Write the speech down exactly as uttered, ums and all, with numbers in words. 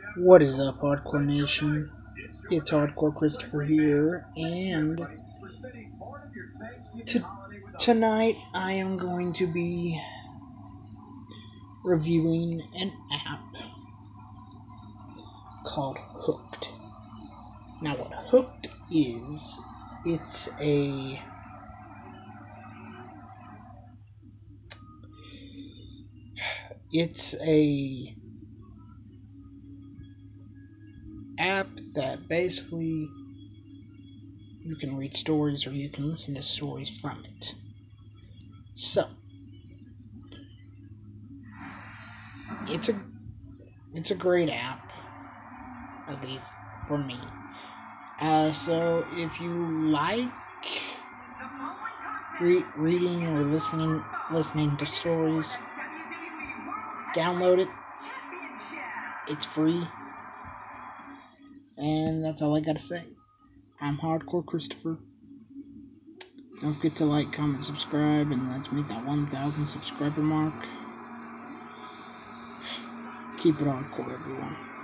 What is up, Hardcore Nation? It's Hardcore Christopher here, and t- tonight I am going to be reviewing an app called Hooked. Now, what Hooked is, it's a it's a app that basically you can read stories or you can listen to stories from it. So, it's a it's a great app, at least for me. Uh, so if you like re- reading or listening listening to stories, download it. It's free. And that's all I gotta say. I'm Hardcore Christopher. Don't forget to like, comment, subscribe, and let's meet that one thousand subscriber mark. Keep it hardcore, everyone.